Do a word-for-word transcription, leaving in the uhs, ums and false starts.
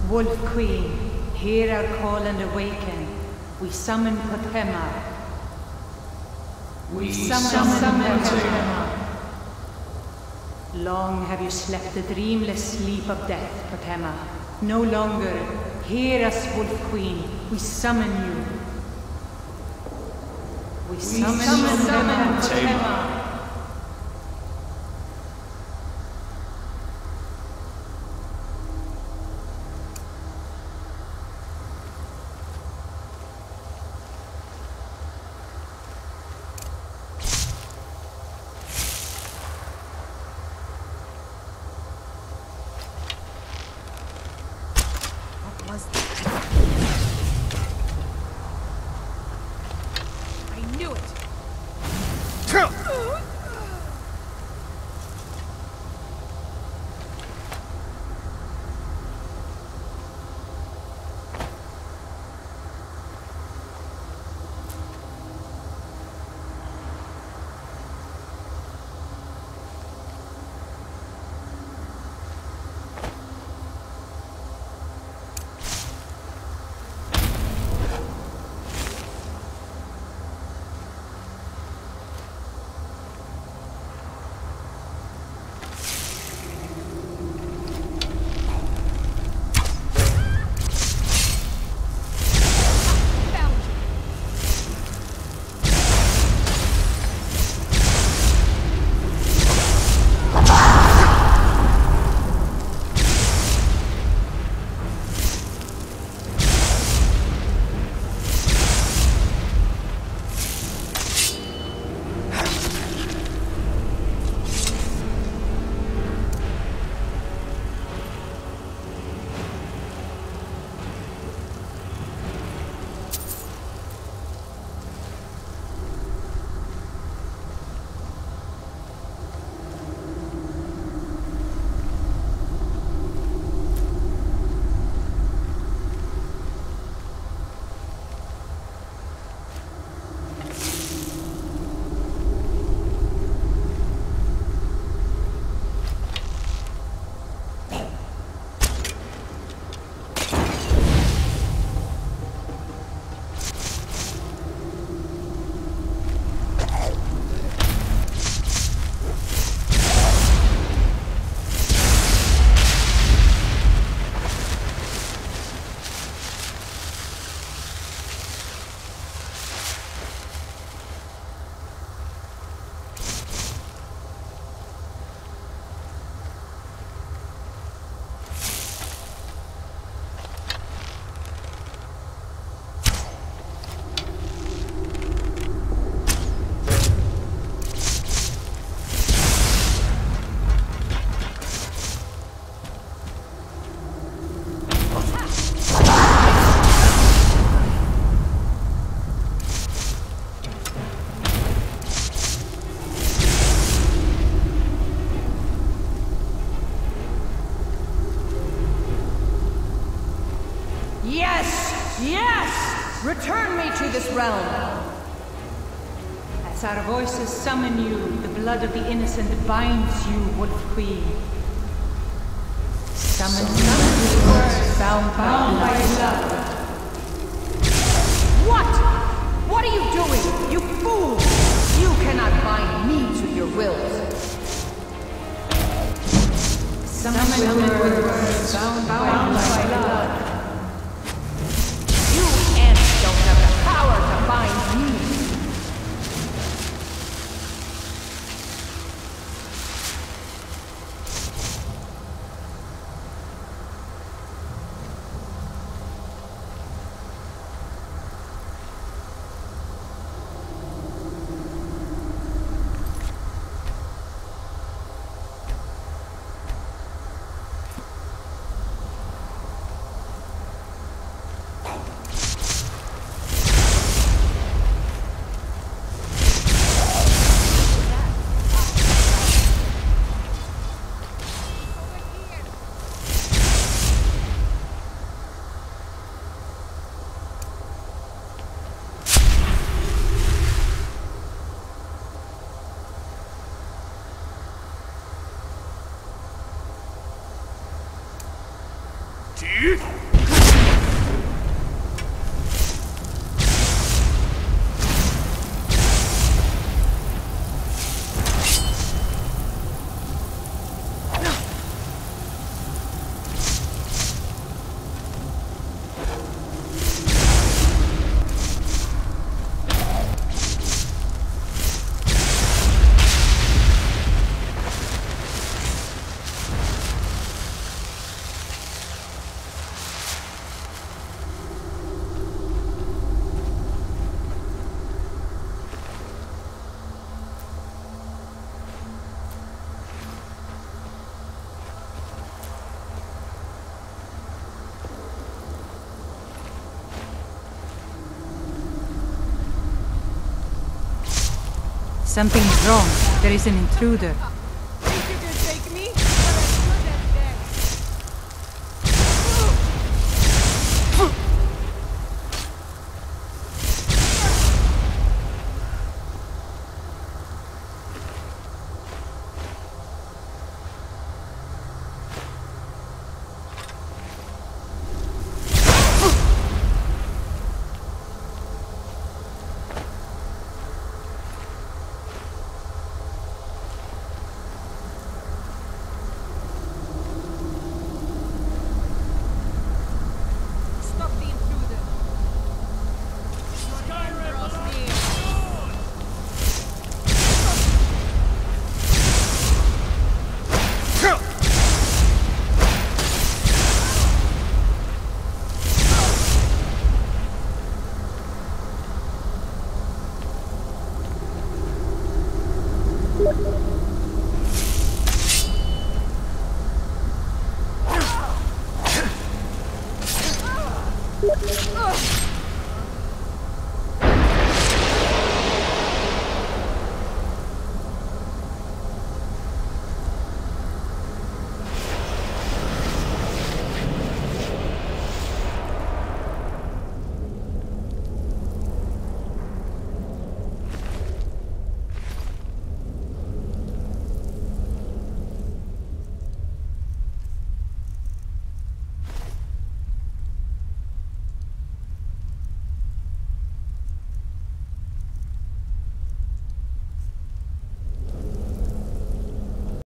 Wolf Queen, hear our call and awaken. We summon Potema. We summon, summon Potema. Long have you slept the dreamless sleep of death, Potema. No longer. Hear us, Wolf Queen. We summon you. We, we summon, summon, summon Potema. I knew it! Yes! Return me to this realm! As our voices summon you, the blood of the innocent binds you, Wolf Queen. Summon, summon this word, bound, bound by blood. What? What are you doing, you fool? You cannot bind me to your will. Summon, summon the word, bound, bound by blood. Power to bind me. Dude! Something's wrong. There is an intruder. Think you can take me? But I'm good at that. Stop the intruder. Skyrim draws near. Ugh.